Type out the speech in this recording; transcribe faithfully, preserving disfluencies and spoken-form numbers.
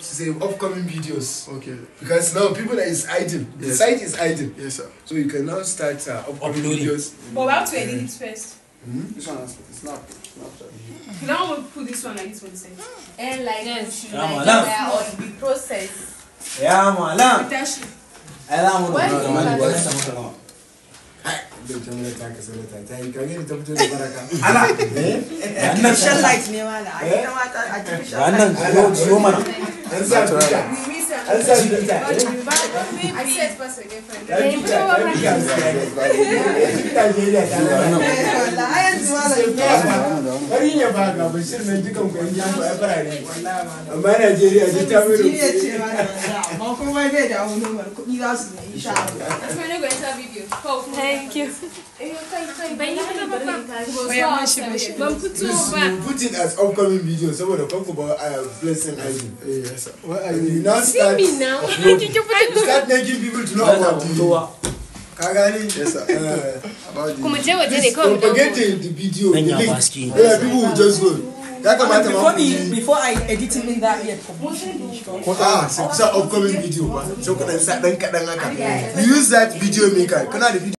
say upcoming videos. Okay. Because now people that is idle. The Yes. site is idle. Yes, sir. So you can now start uh, upcoming Uploading. videos. But we have to edit it first. Hmm? This one is snap. Snapchat. You don't want to put this one like this for the same. And like Yes. we should Yeah, like madam. where or be processed. Yeah, malam. Attach. Alam mo Why na. do you Malam. have- The camera tank is all the time. You can get it up to the baraka. Ala. Artificial light ne wala. Ai kamata artificial Wannan light. zo zo mana. Answer Peter. We miss it. Answer Peter. I said first again for Peter. Wallahi ai yanzu wala. Bari ne ba ga bashir mai dukan kwangiyan ba ya fara ne. Amma Najeriya ta ta mai Jiya ce wala. Amma kuma bai da wani numar kuɗi za su yi insha Allah. That's why I'm going to enter video. Thank you. Please, you put it as upcoming video so we talk about uh, blessing idol. Yes, sir. What are And you you? now start, Me now. start making people to know about the Kagani. Yes, sir. Uh, About the. Kuma je waje ne please kawai. propagate the video, the Manya link. baski. Yeah, people will just go. That come out Before of me, before I edit it in that yet. Ah, so, so upcoming video. So can I start then cut You use that video maker. Can I the video?